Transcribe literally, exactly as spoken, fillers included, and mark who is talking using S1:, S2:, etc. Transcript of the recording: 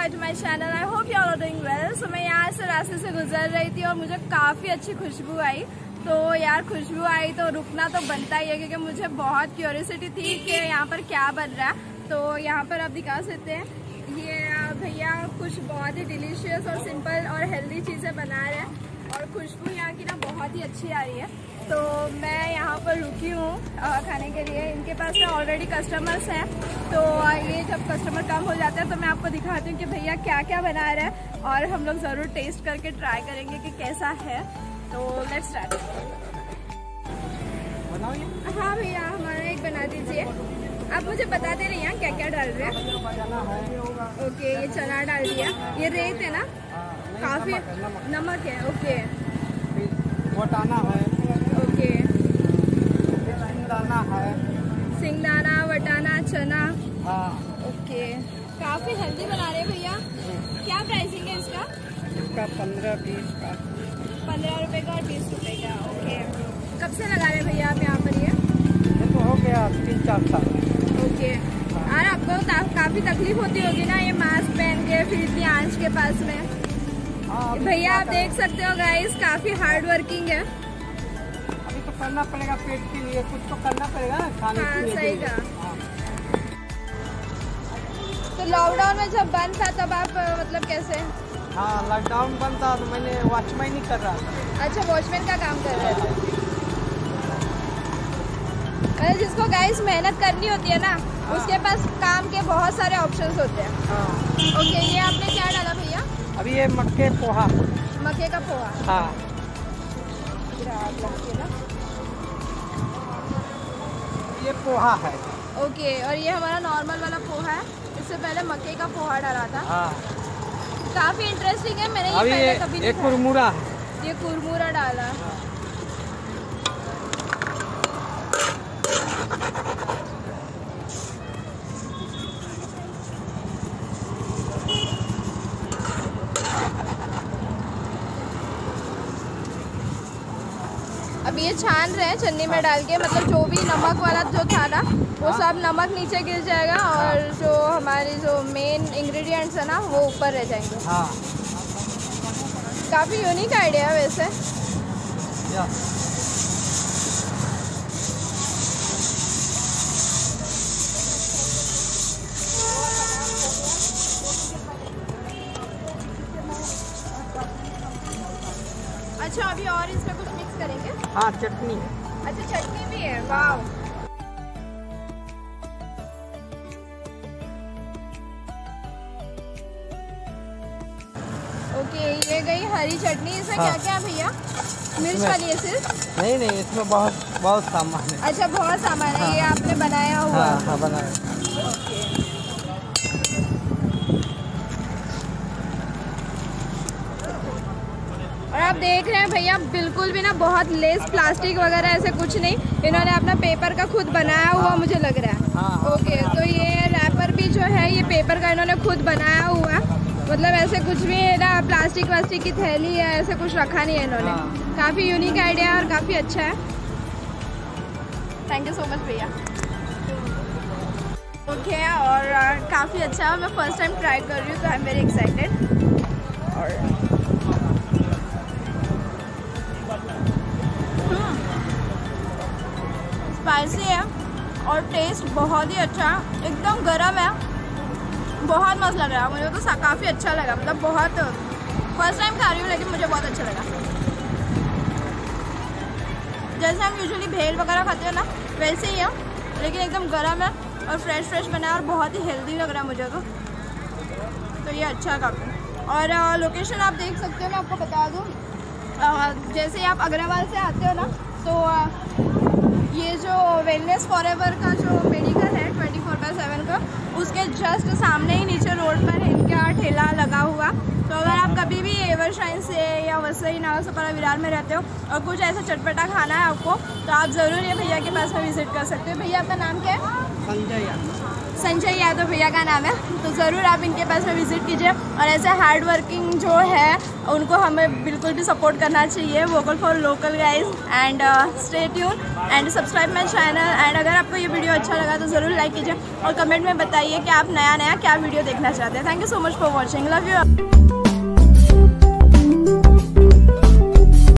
S1: Back to my channel. I hope you all are doing well. So मैं यहाँ से रास्ते से गुजर रही थी और मुझे काफ़ी अच्छी खुशबू आई। तो यार खुशबू आई तो रुकना तो बनता ही है, क्योंकि मुझे बहुत क्यूरियोसिटी थी कि यहाँ पर क्या बन रहा है। तो यहाँ पर आप दिखा सकते हैं, ये भैया कुछ बहुत ही डिलीशियस और सिंपल और हेल्दी चीज़ें बना रहे हैं और खुशबू यहाँ की ना बहुत ही अच्छी आ रही है। तो मैं यहाँ पर रुकी हूँ खाने के लिए। इनके पास में ऑलरेडी कस्टमर्स हैं, तो ये जब कस्टमर कम हो जाते हैं तो मैं आपको दिखाती हूँ कि भैया क्या क्या बना रहे हैं और हम लोग ज़रूर टेस्ट करके ट्राई करेंगे कि कैसा है। तो लेट्स स्टार्ट। हाँ भैया, हमारा एक बना दीजिए। आप मुझे बता दे रही हैं क्या क्या डाल रहे हैं? ओके, ये चना डाल दिया। ये रेत है ना, काफ़ी नमक है। ओके,
S2: वटाना है।
S1: ओके,
S2: सिंगदाना है।
S1: सिंगदाना, वटाना, चना।
S2: हाँ।
S1: ओके, काफ़ी हेल्दी बना रहे हैं भैया। क्या प्राइसिंग है इसका?
S2: इसका पंद्रह बीस का।
S1: पंद्रह रुपए का और बीस रुपए का। ओके, कब से लगा रहे हैं भैया आप यहाँ पर? ये
S2: ये तो हो गया तीन चार साल।
S1: ओके, यार आपको काफ़ी तकलीफ होती होगी ना ये मास्क पहन के फिर इतनी आंच के पास में। भैया आप देख सकते हो गाइस, काफी हार्ड वर्किंग है।
S2: अभी तो करना पड़ेगा पेट के लिए, कुछ तो करना पड़ेगा ना खाने
S1: हाँ,
S2: के लिए।
S1: सही कहा। तो लॉकडाउन में जब बंद था तब आप मतलब कैसे?
S2: हाँ, लॉकडाउन बंद था तो मैंने वॉचमैन ही कर रहा था।
S1: अच्छा, वॉचमैन का काम कर रहे थे। मतलब जिसको गाइस मेहनत करनी होती है ना, हाँ। उसके पास काम के बहुत सारे ऑप्शंस होते हैं।
S2: हाँ।
S1: ओके, ये आपने क्या डाला भैया?
S2: अभी ये मक्के पोहा।
S1: मक्के का पोहा।
S2: हाँ। ये पोहा है।
S1: ओके, और ये हमारा नॉर्मल वाला पोहा है। इससे पहले मक्के का पोहा डाला था।
S2: हाँ।
S1: काफी इंटरेस्टिंग है। मैंने
S2: अभी
S1: ये पहले
S2: ये,
S1: कभी नहीं
S2: ये कुरमुरा।
S1: ये कुरमुरा डाला। अब ये छान रहे हैं छन्नी में डाल के, मतलब जो भी नमक वाला जो था ना वो सब नमक नीचे गिर जाएगा और जो हमारे जो मेन इंग्रेडिएंट्स है ना वो ऊपर रह जाएंगे।
S2: हाँ।
S1: काफ़ी यूनिक आइडिया है वैसे।
S2: या।
S1: अच्छा, अभी और इसमें कुछ मिक्स करेंगे?
S2: हाँ, चटनी।
S1: अच्छा, चटनी भी है। वाव। ओके, ये गई हरी चटनी। इसमें
S2: हाँ।
S1: क्या क्या है भैया? मिर्च वाली है सिर्फ?
S2: नहीं नहीं, इसमें बहुत बहुत सामान है।
S1: अच्छा, बहुत सामान है। हाँ। ये आपने बनाया हुआ?
S2: हाँ, हाँ, बनाया।
S1: और आप देख रहे हैं भैया, बिल्कुल भी ना बहुत लेस प्लास्टिक वगैरह ऐसे कुछ नहीं, इन्होंने अपना पेपर का खुद बनाया हुआ मुझे लग रहा है।
S2: हाँ।
S1: ओके, तो ये रैपर भी जो है ये पेपर का इन्होंने खुद बनाया हुआ है। मतलब ऐसे कुछ भी है ना, प्लास्टिक वास्टिक की थैली है ऐसे कुछ रखा नहीं है इन्होंने। हाँ। काफ़ी यूनिक आइडिया है और काफ़ी अच्छा है। थैंक यू सो मच भैया। ओके, और काफ़ी अच्छा है। मैं फर्स्ट टाइम ट्राई कर रही हूँ तो आई एम वेरी एक्साइटेड। और स्पाइसी है और टेस्ट बहुत ही अच्छा है, एकदम गरम है, बहुत मस्त लग रहा है मुझे तो। काफ़ी अच्छा लगा, मतलब बहुत फर्स्ट टाइम खा रही हूँ लेकिन मुझे बहुत अच्छा लगा। जैसे हम यूजुअली भेल वगैरह खाते हैं ना वैसे ही है, लेकिन एकदम गरम है और फ्रेश फ्रेश बना है और बहुत ही हेल्दी लग रहा है मुझे तो। तो ये अच्छा काफ़ी। और लोकेशन आप देख सकते हो, मैं आपको बता दूँ, जैसे ही आप अग्रवाल से आते हो ना तो ये जो वेलनेस फॉरएवर का जो मेडिकल है ट्वेंटी फोर बाई सेवन का, उसके जस्ट सामने ही नीचे रोड पर इनका ठेला लगा हुआ। तो अगर आप कभी भी एवरशाइन से या वसई नालासोपारा विरार में रहते हो और कुछ ऐसा चटपटा खाना है आपको, तो आप ज़रूर ये भैया के पास में विजिट कर सकते हो। भैया आपका नाम क्या है?
S2: संजय।
S1: संजय यादव भैया का नाम है। तो ज़रूर आप इनके पास में विज़िट कीजिए और ऐसे हार्ड वर्किंग जो है उनको हमें बिल्कुल भी सपोर्ट करना चाहिए। Vocal for local guys and stay tune and subscribe my channel. And अगर आपको ये वीडियो अच्छा लगा तो ज़रूर लाइक कीजिए और कमेंट में बताइए कि आप नया नया क्या वीडियो देखना चाहते हैं। Thank you so much for watching, love you.